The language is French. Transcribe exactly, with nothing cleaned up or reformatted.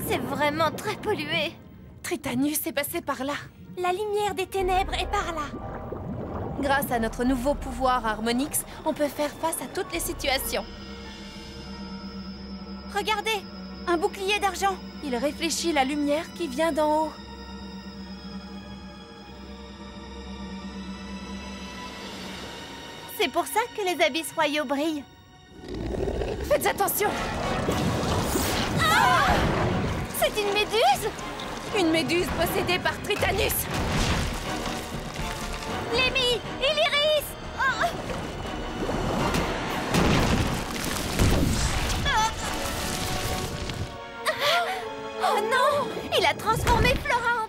C'est vraiment très pollué. Tritanus est passé par là. La lumière des ténèbres est par là. Grâce à notre nouveau pouvoir Harmonix, on peut faire face à toutes les situations. Regardez, un bouclier d'argent. Il réfléchit la lumière qui vient d'en haut. C'est pour ça que les abysses royaux brillent. Faites attention! Ah! C'est une méduse? Une méduse possédée par Tritanus! Lémi! Illyris! Oh! Oh non! Il a transformé Flora en